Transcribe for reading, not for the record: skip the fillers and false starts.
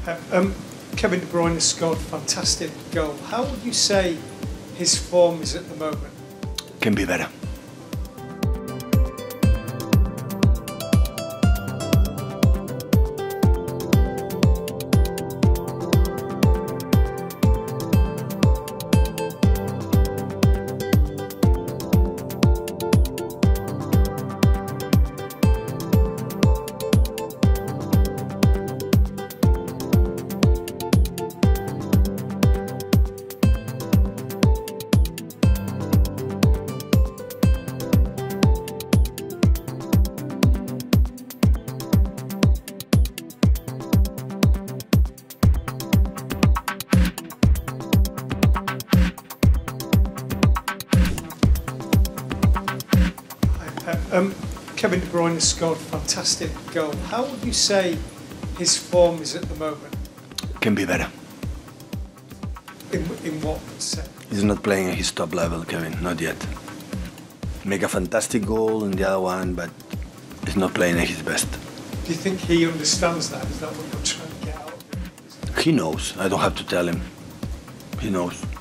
Kevin De Bruyne has scored a fantastic goal. How would you say his form is at the moment? Can be better. Kevin De Bruyne has scored a fantastic goal. How would you say his form is at the moment? Can be better. In what sense? He's not playing at his top level, Kevin, not yet. Make a fantastic goal in the other one, but he's not playing at his best. Do you think he understands that? Is that what you're trying to get out of him? He knows. I don't have to tell him. He knows.